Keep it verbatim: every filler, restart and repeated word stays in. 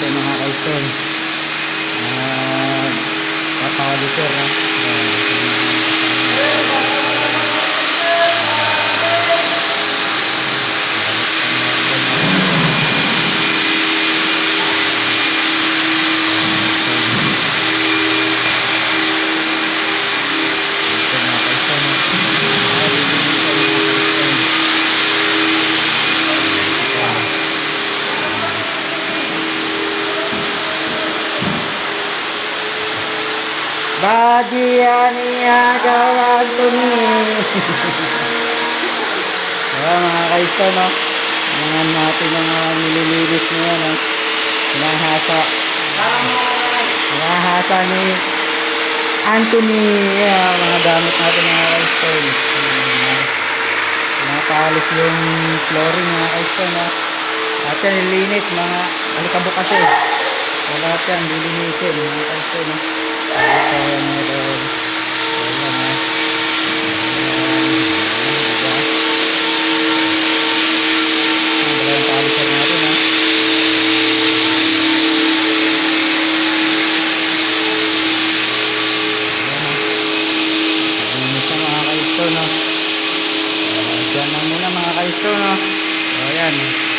natin mga kaison. Uh, Papalisir na. Badiania gawag tuni. Kaya mga kaiso, no? Mga natin ang uh, nililinis niya, no? Nahasa. Nahasa ni Anthony. Yeah, mga gamit natin mga kaiso. Nakaalis yung flooring mga kaiso, no? At yan nililinis mga alikabok kasi. Wala yan, nililinisin mga kaiso, no? Ito yung meron. Ayan ha. Ang dala yung palisar natin ha. Ayan ha. Nalinis na mga kaisto, no. Diyan na muna mga kaisto, no. Ayan.